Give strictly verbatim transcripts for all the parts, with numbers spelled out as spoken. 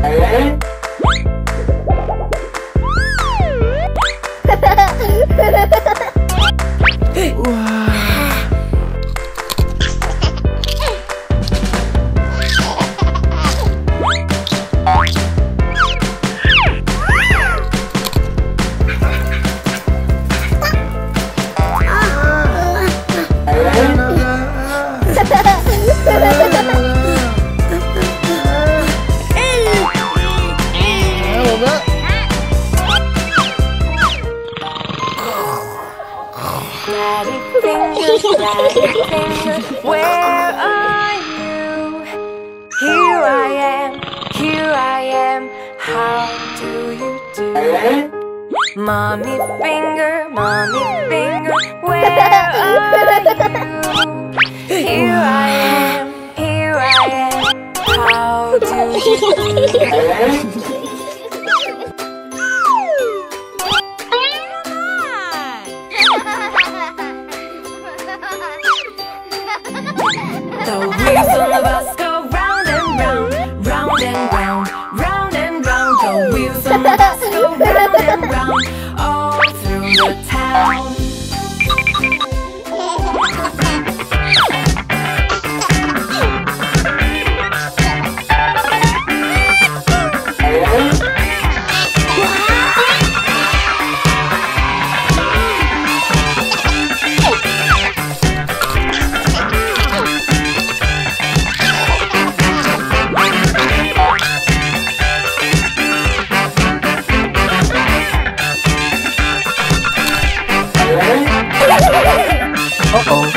Where are you? Here I am, here I am. How do you do? Mommy finger, mommy finger, where are you? Here I am, here I am. How do you do? The wheels on the bus go round and round, round and round, round and round. The wheels on the bus go round and round, all through the town. Uh-oh.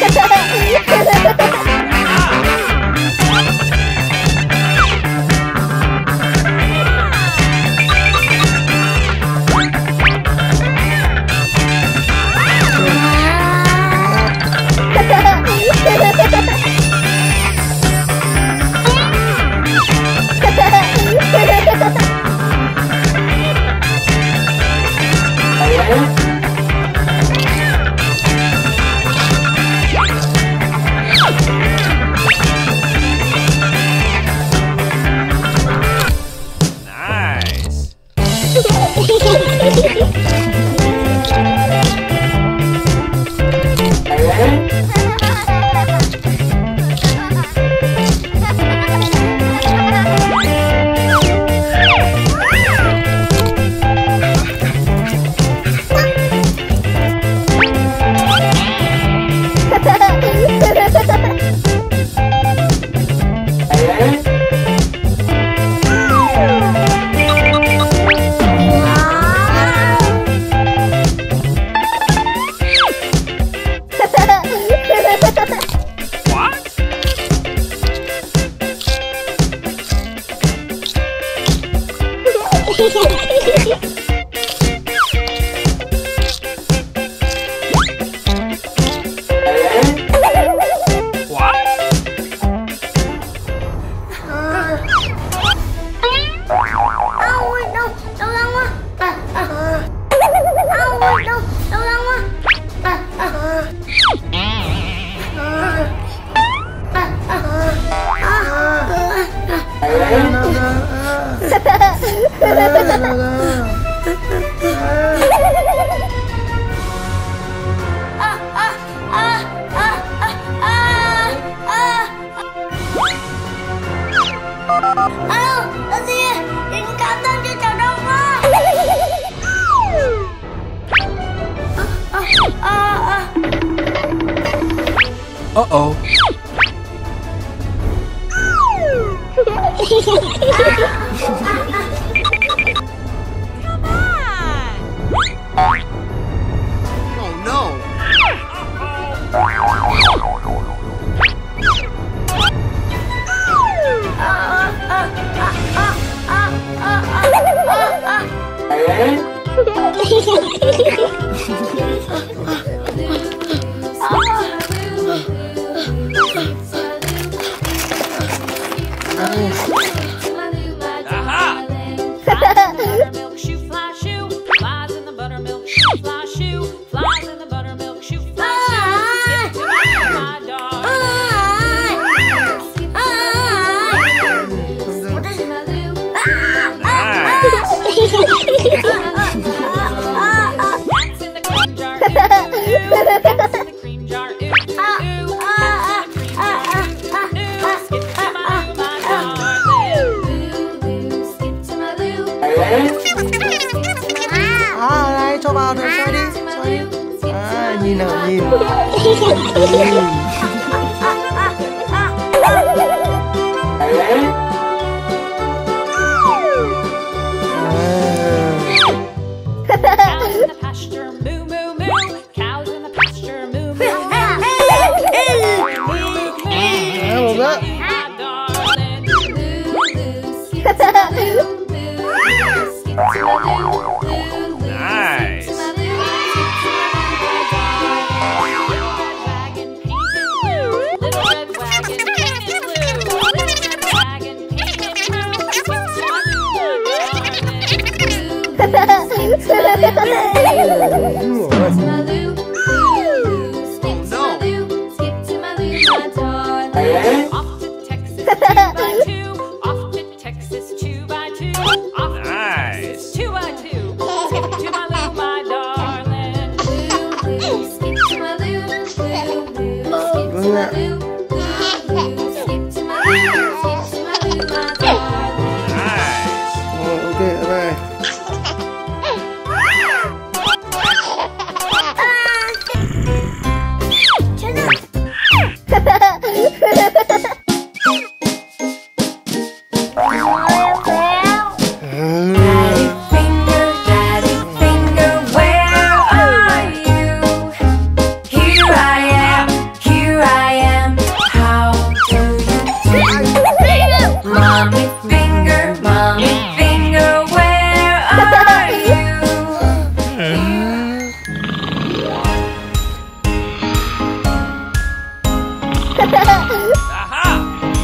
Uh-oh. Come on! Oh no! Aha! Buttermilk shoe fly shoe flies in the buttermilk shoe fly shoe flies in the buttermilk shoe fly shoe. Skip to me, my dog. nào nhìn. Nhìn. Cows in the pasture, moo moo moo. Cows in the pasture, moo moo moo. À, một đó. My darling. Nice. Little red wagon painted blue. Little red wagon painted blue. Skip to my loo, my darling. Skip to my loo, skip to my loo, skip to my loo, skip to my loo, my darling. Off to Texas two by two. Off to Texas two by two. Off to Texas two by two. Skip to my loo, my darling. Skip to my loo, loo, loo. Skip to my loo, loo, loo. Skip to my loo, skip to my loo, my darling. Nice. Rồi, ok, bye bye. Daddy finger, daddy finger, where are you? Here I am, here I am, how do you do? Mommy finger, mommy finger, where are you? Aha.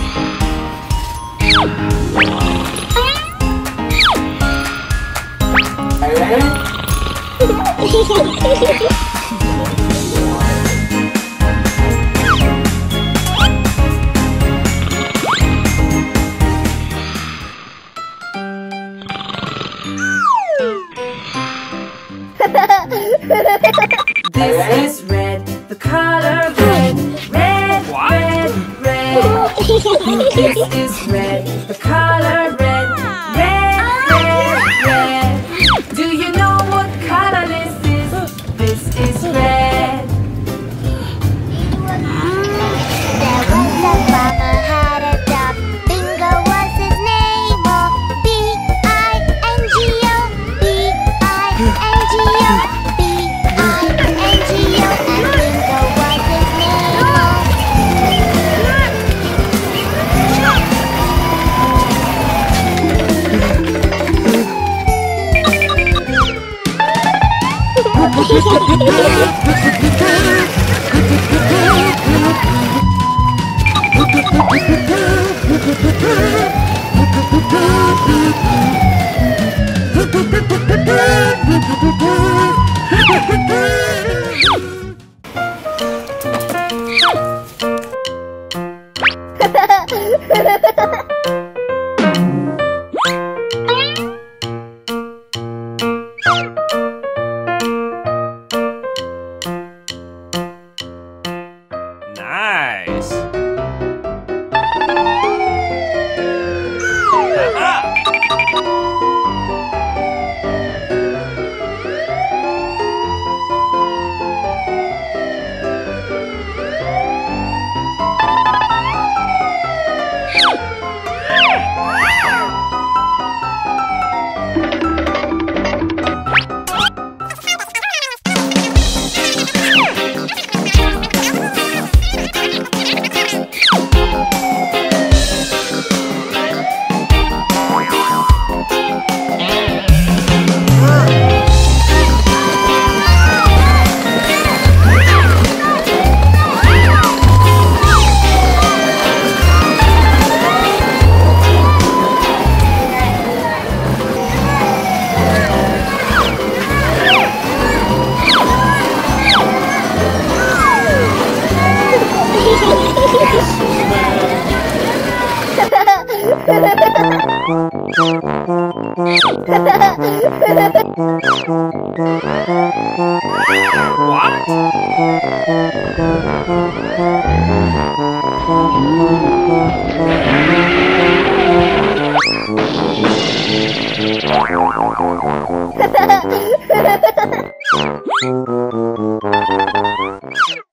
This is red, the color red, red, What? red, red. This is red, the color red, red, red, red. Do you know what color this is? This is red. There was a farmer had a dog. Bingo was his name. Oh, B I N G O, B I N G O, B I N G O, and Bingo was his name. Nice. Aha. What? Ha ha ha!